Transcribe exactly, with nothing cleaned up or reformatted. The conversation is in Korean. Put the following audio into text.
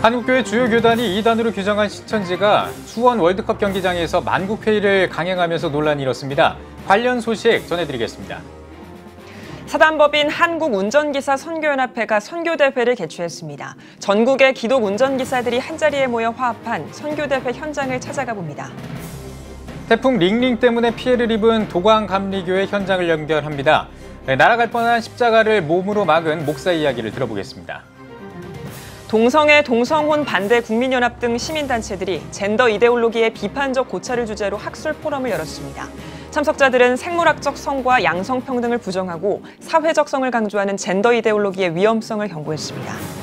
한국교회 주요 교단이 이단으로 규정한 신천지가 수원 월드컵 경기장에서 만국회의를 강행하면서 논란이 일었습니다. 관련 소식 전해드리겠습니다. 사단법인 한국운전기사 선교연합회가 선교대회를 개최했습니다. 전국의 기독운전기사들이 한자리에 모여 화합한 선교대회 현장을 찾아가 봅니다. 태풍 링링 때문에 피해를 입은 도광감리교회 현장을 연결합니다. 네, 날아갈 뻔한 십자가를 몸으로 막은 목사 이야기를 들어보겠습니다. 동성애, 동성혼 반대 국민연합 등 시민단체들이 젠더 이데올로기의 비판적 고찰을 주제로 학술 포럼을 열었습니다. 참석자들은 생물학적 성과 양성평등을 부정하고 사회적 성을 강조하는 젠더 이데올로기의 위험성을 경고했습니다.